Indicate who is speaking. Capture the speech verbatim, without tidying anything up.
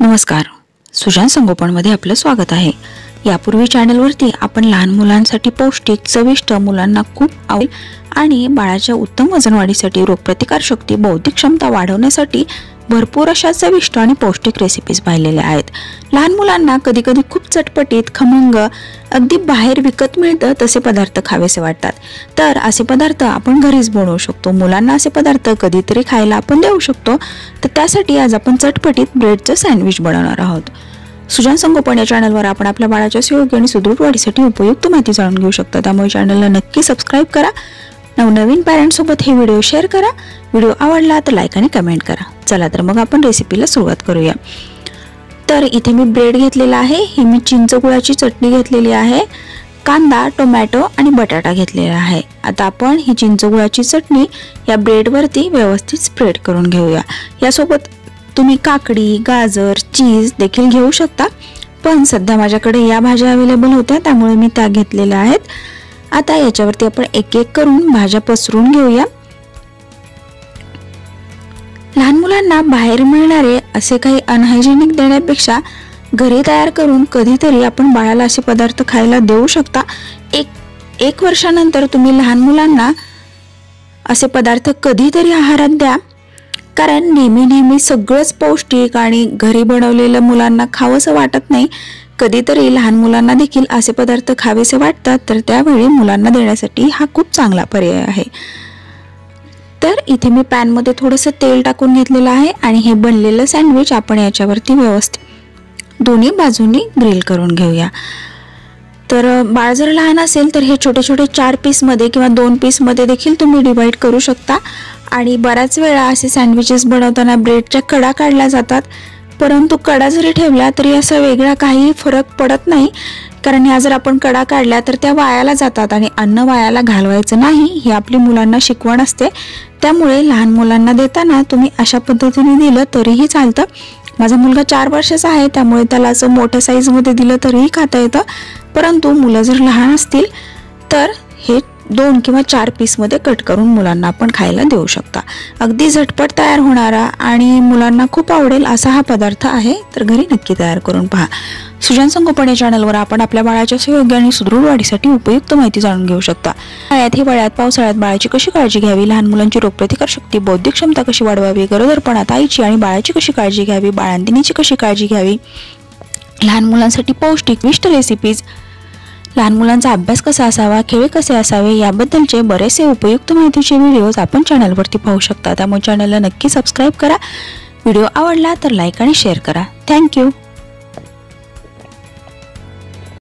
Speaker 1: नमस्कार, सुजान संगोपनमध्ये आपलं स्वागत आहे। यापूर्वी चॅनलवरती आपण लहान मुलांसाठी पौष्टिक, चविष्ट, मुलांना खूप आवडेल आणि बाळाच्या उत्तम वजन वाढीसाठी, रोगप्रतिकार शक्ती, बौद्धिक क्षमता वाढवण्यासाठी भरपूर अशा चविष्ट आणि पौष्टिक रेसिपीज पाहिलेल्या आहेत। लहान मुलांना कधी कधी खूप चटपटीत, खमंग, अगदी बाहेर विकत मिळतं तसे पदार्थ खावेसे वाटतात, तर असे पदार्थ आपण घरीच बनवू शकतो। मुलांना असे पदार्थ कधीतरी खायला आपण देऊ शकतो। तर त्यासाठी आज आपण चटपटीत ब्रेडचं सँडविच बनवणार आहोत। सुजान संगोपन या चॅनलवर आपण आपल्या बाळाच्या सुयोग्य आणि सुदृढ वाढीसाठी उपयुक्त माहिती जाणून घेऊ शकता, त्यामुळे चॅनलला नक्की सबस्क्राइब करा। नवनवीन पॅरेंट्स सोबत हे व्हिडिओ शेअर करा। व्हिडिओ आवडला तर लाईक आणि कमेंट करा। चला तर मग आपण रेसिपीला सुरुवात करूया। तर इथे मी ब्रेड घेतलेला आहे, ही मी चिंच गुळाची चटणी घेतलेली आहे, कांदा, टोमॅटो आणि बटाटा घेतलेला आहे। आता आपण ही चिंच गुळाची चटणी या ब्रेड वरती व्यवस्थित स्प्रेड करून घेऊया। यासोबत तुम्ही काकडी, गाजर, चीज देखील घेऊ शकता, पण सध्या माझ्याकडे या भाज्या अवेलेबल होत्या त्यामुळे मी त्या घेतलेल्या आहेत। आता याच्यावरती आपण एक एक करून भाज्या पसरून घेऊया। लहान मुलांना बाहेर मिळणारे असे काही अनहायजेनिक देण्यापेक्षा घरी तयार करून कधीतरी आपण बाळाला असे पदार्थ खायला देऊ शकता। एक एक वर्षानंतर तुम्ही लहान मुलांना असे पदार्थ कधीतरी आहारात द्या, कारण नेहमी नेहमी सगळंच पौष्टिक आणि घरी बनवलेलं मुलांना खावंसं वाटत नाही। कधीतरी लहान मुलांना देखील असे पदार्थ खावेसे वाटतात, तर त्यावेळी मुलांना देण्यासाठी हा खूप चांगला पर्याय आहे। तर इथे मी पॅन मध्ये थोडंसं तेल टाकून घेतलेलं आहे आणि हे बनलेलं सँडविच आपण याच्यावरती व्यवस्थित दोन्ही बाजूंनी ग्रिल करून घेऊया। तर बाळ जर लहान असेल तर हे छोटे छोटे चार पीस मध्ये किंवा दोन पीस मध्ये देखील तुम्ही डिवाइड करू शकता। आणि बऱ्याच वेळा असे सँडविचेस बनवताना ब्रेडच्या कडा काढल्या जातात, परंतु कडा जरी ठेवल्या तरी असा वेगळा काही फरक पडत नाही, कारण ह्या जर आपण कडा काढल्या तर त्या वायाला जातात आणि अन्न वायाला घालवायचं नाही, ही आपली मुलांना शिकवण असते। त्यामुळे लहान मुलांना देताना तुम्ही अशा पद्धतीने दिलं तरीही चालतं। माझा मुलगा चार वर्षाचा आहे, त्यामुळे त्याला असं मोठ्या साईज मध्ये दिलं तरीही खाता येतं, परंतु मुलं जर लहान असतील तर हे दोन किंवा चार पीस मध्ये कट करून मुलांना आपण खायला देऊ शकता। अगदी झटपट तयार होणारा आणि मुलांना खूप आवडेल असा हा पदार्थ आहे, तर घरी नक्की तयार करून पहा। सुजान संगोपन या चॅनलवर आपण आपल्या बाळाच्या सुयोग्य आणि सुदृढ वाढीसाठी उपयुक्त माहिती जाणून घेऊ शकता। हिवाळ्यात, हिवाळ्यात, पावसाळ्यात बाळाची कशी काळजी घ्यावी, लहान मुलांची रोगप्रतिकार शक्ती, बौद्धिक क्षमता कशी वाढवावी, गरोदरपणात आईची आणि बाळाची कशी काळजी घ्यावी, बाळंतिणीची कशी काळजी घ्यावी, लहान मुलांसाठी पौष्टिक विशिष्ट रेसिपीज, लहान मुलांचा अभ्यास कसा असावा, खेळ कसे असावे, याबद्दलचे बरेचसे उपयुक्त माहितीचे व्हिडिओज आपण चॅनलवरती पाहू शकता। त्यामुळे चॅनलला नक्की सबस्क्राइब करा। व्हिडिओ आवडला तर लाईक आणि शेअर करा। थँक्यू।